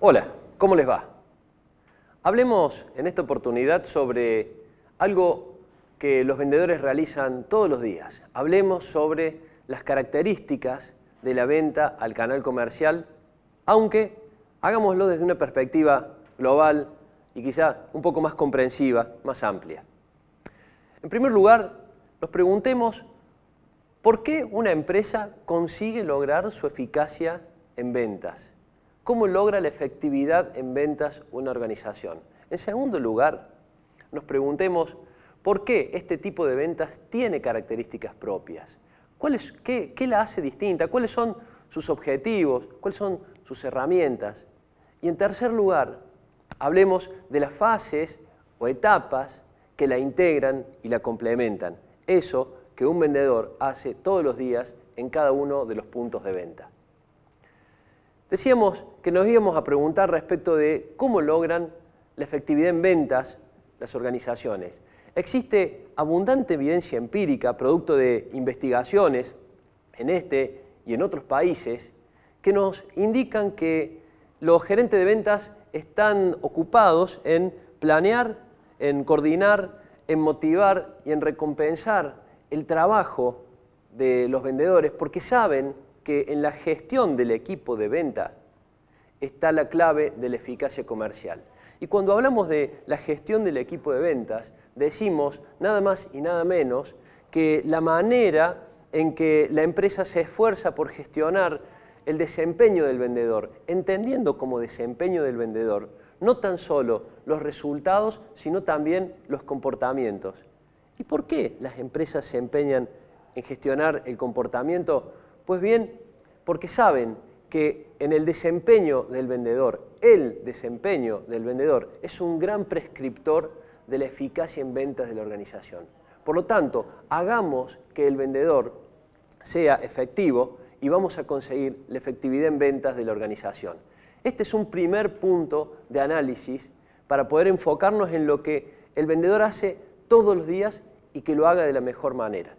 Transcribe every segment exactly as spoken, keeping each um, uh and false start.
Hola, ¿cómo les va? Hablemos en esta oportunidad sobre algo que los vendedores realizan todos los días. Hablemos sobre las características de la venta al canal comercial, aunque hagámoslo desde una perspectiva global y quizá un poco más comprensiva, más amplia. En primer lugar, nos preguntemos por qué una empresa consigue lograr su eficacia en ventas. ¿Cómo logra la efectividad en ventas una organización? En segundo lugar, nos preguntemos por qué este tipo de ventas tiene características propias. ¿Cuál es, qué, ¿Qué la hace distinta? ¿Cuáles son sus objetivos? ¿Cuáles son sus herramientas? Y en tercer lugar, hablemos de las fases o etapas que la integran y la complementan. Eso que un vendedor hace todos los días en cada uno de los puntos de venta. Decíamos que nos íbamos a preguntar respecto de cómo logran la efectividad en ventas las organizaciones. Existe abundante evidencia empírica, producto de investigaciones en este y en otros países, que nos indican que los gerentes de ventas están ocupados en planear, en coordinar, en motivar y en recompensar el trabajo de los vendedores, porque saben que en la gestión del equipo de venta está la clave de la eficacia comercial. Y cuando hablamos de la gestión del equipo de ventas, decimos nada más y nada menos que la manera en que la empresa se esfuerza por gestionar el desempeño del vendedor, entendiendo como desempeño del vendedor no tan solo los resultados, sino también los comportamientos. ¿Y por qué las empresas se empeñan en gestionar el comportamiento? Pues bien, porque saben que en el desempeño del vendedor, el desempeño del vendedor es un gran prescriptor de la eficacia en ventas de la organización. Por lo tanto, hagamos que el vendedor sea efectivo y vamos a conseguir la efectividad en ventas de la organización. Este es un primer punto de análisis para poder enfocarnos en lo que el vendedor hace todos los días y que lo haga de la mejor manera.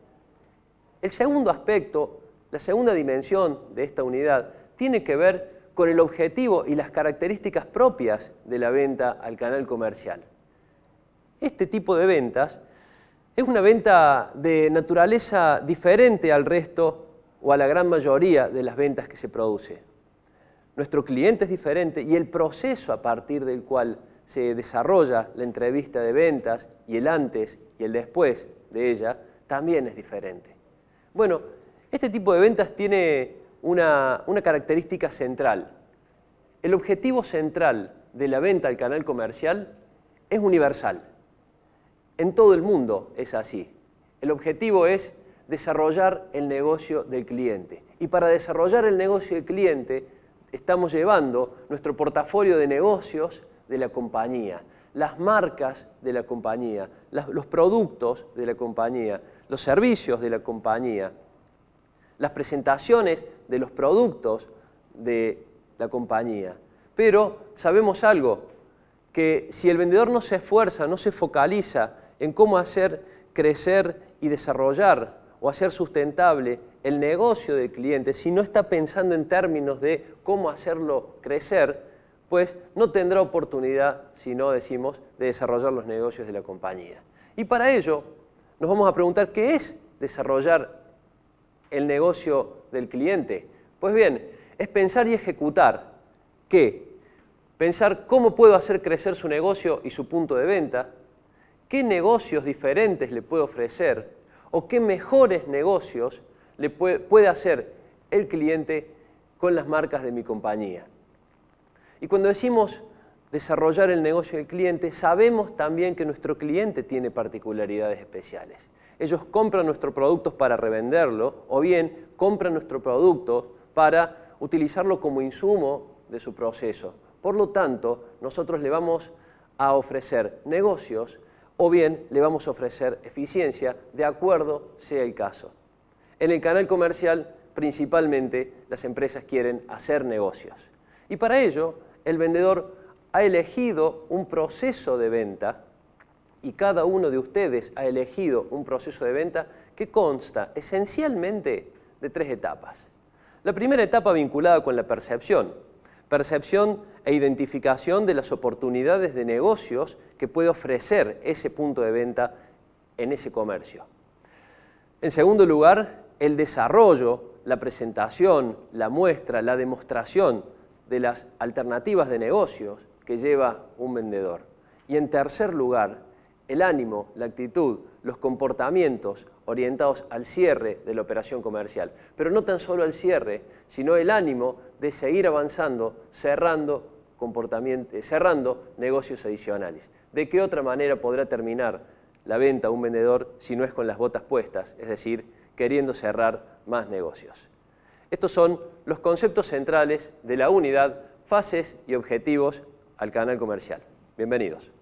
El segundo aspecto, la segunda dimensión de esta unidad, tiene que ver con el objetivo y las características propias de la venta al canal comercial. Este tipo de ventas es una venta de naturaleza diferente al resto o a la gran mayoría de las ventas que se produce. Nuestro cliente es diferente y el proceso a partir del cual se desarrolla la entrevista de ventas y el antes y el después de ella también es diferente. Bueno, este tipo de ventas tiene una, una característica central. El objetivo central de la venta al canal comercial es universal. En todo el mundo es así. El objetivo es desarrollar el negocio del cliente. Y para desarrollar el negocio del cliente estamos llevando nuestro portafolio de negocios de la compañía, las marcas de la compañía, los productos de la compañía, los servicios de la compañía, las presentaciones de los productos de la compañía. Pero sabemos algo, que si el vendedor no se esfuerza, no se focaliza en cómo hacer crecer y desarrollar o hacer sustentable el negocio del cliente, si no está pensando en términos de cómo hacerlo crecer, pues no tendrá oportunidad, si no decimos, de desarrollar los negocios de la compañía. Y para ello nos vamos a preguntar, ¿qué es desarrollar el negocio del cliente? Pues bien, es pensar y ejecutar. ¿Qué? Pensar cómo puedo hacer crecer su negocio y su punto de venta, qué negocios diferentes le puedo ofrecer o qué mejores negocios le puede, puede hacer el cliente con las marcas de mi compañía. Y cuando decimos desarrollar el negocio del cliente, sabemos también que nuestro cliente tiene particularidades especiales. Ellos compran nuestros productos para revenderlo o bien compran nuestro producto para utilizarlo como insumo de su proceso. Por lo tanto, nosotros le vamos a ofrecer negocios o bien le vamos a ofrecer eficiencia, de acuerdo sea el caso. En el canal comercial, principalmente, las empresas quieren hacer negocios. Y para ello, el vendedor ha elegido un proceso de venta y cada uno de ustedes ha elegido un proceso de venta que consta esencialmente de tres etapas. La primera etapa vinculada con la percepción. Percepción e identificación de las oportunidades de negocios que puede ofrecer ese punto de venta en ese comercio. En segundo lugar, el desarrollo, la presentación, la muestra, la demostración de las alternativas de negocios que lleva un vendedor. Y en tercer lugar, el ánimo, la actitud, los comportamientos orientados al cierre de la operación comercial. Pero no tan solo al cierre, sino el ánimo de seguir avanzando, cerrando, comportamientos, cerrando negocios adicionales. ¿De qué otra manera podrá terminar la venta a un vendedor si no es con las botas puestas, es decir, queriendo cerrar más negocios? Estos son los conceptos centrales de la unidad, fases y objetivos al canal comercial. Bienvenidos.